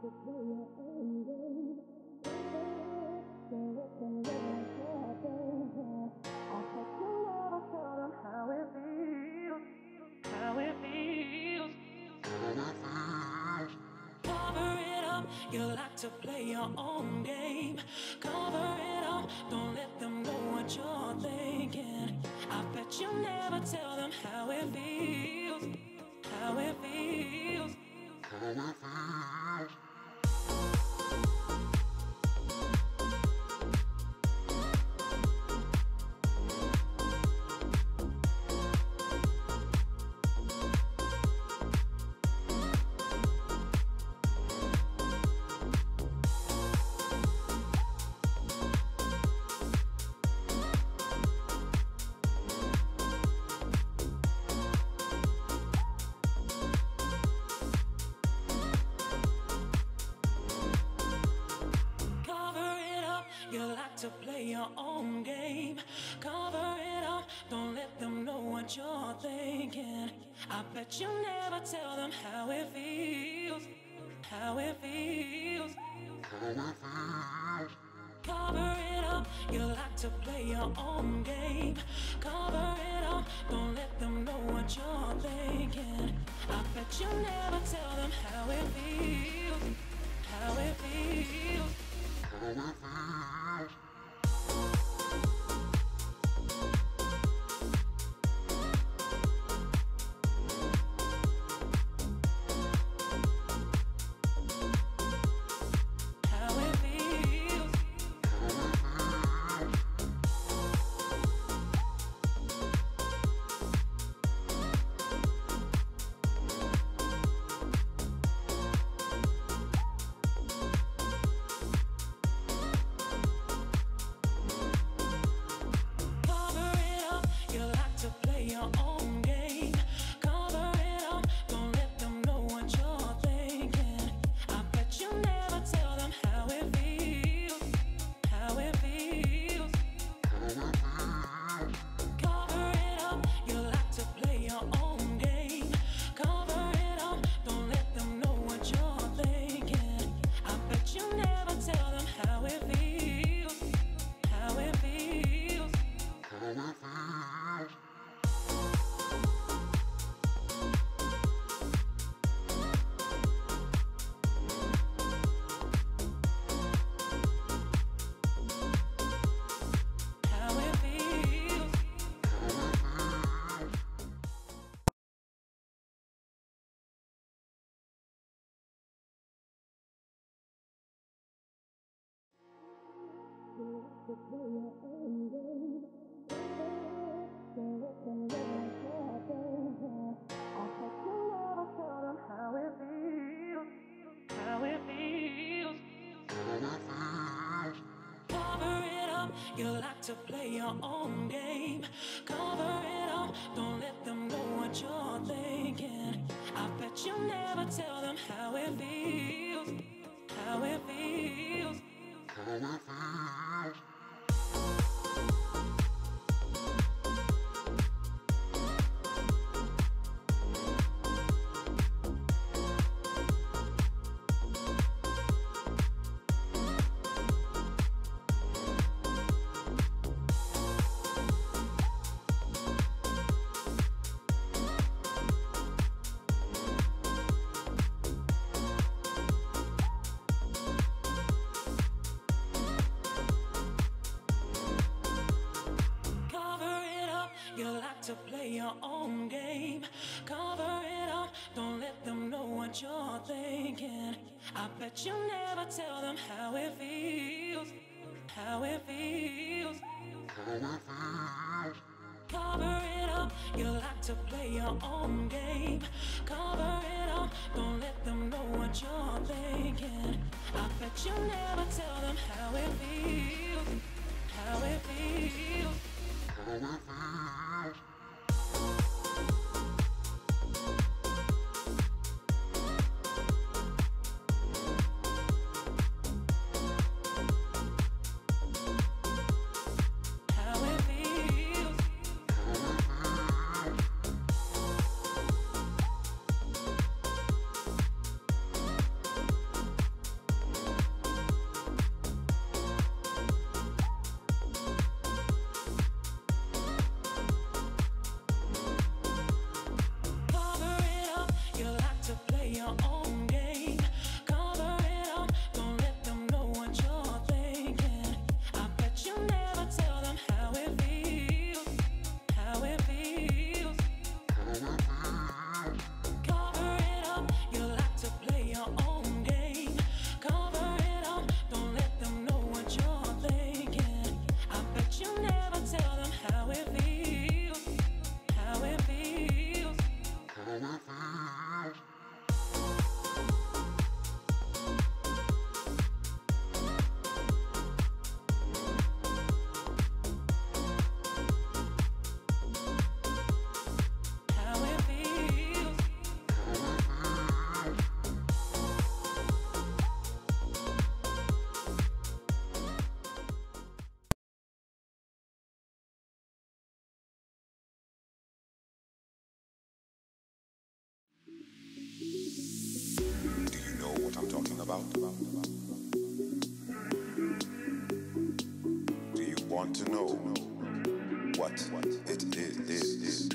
Cover it up, you like to play your own game. Cover it up, don't let them know what you're thinking. I bet you never tell them how it feels, how it feels. To play your own game. Cover it up, don't let them know what you're thinking. I bet you never tell them how it feels, how it feels. Cover it up, you like to play your own game. Cover it up, don't let them know what you're thinking. I bet you never tell them how it feels, how it feels. You like to play your own game. Cover it up, don't let them know what you're thinking. I bet you never tell them how it feels, how it feels. To play your own game. Cover it up, don't let them know what you're thinking. I bet you never tell them how it feels, how it feels. Cover it up, you like to play your own game. Cover it up, don't let them know what you're thinking. I bet you never tell them how it feels, how it feels. about? Do you want to know what it is?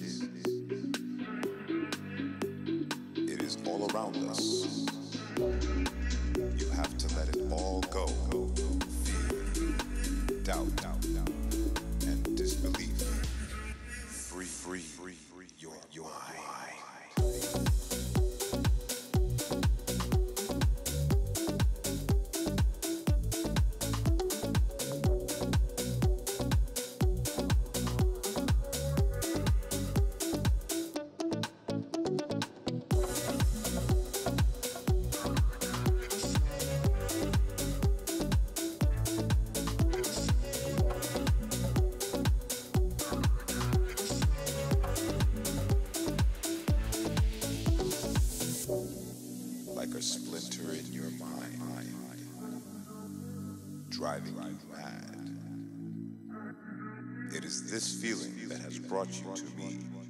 It is all around us. You have to let it all go. Fear, doubt, and disbelief. Free your mind. Like a splinter in your mind, driving you mad. It is this feeling that has brought you to me.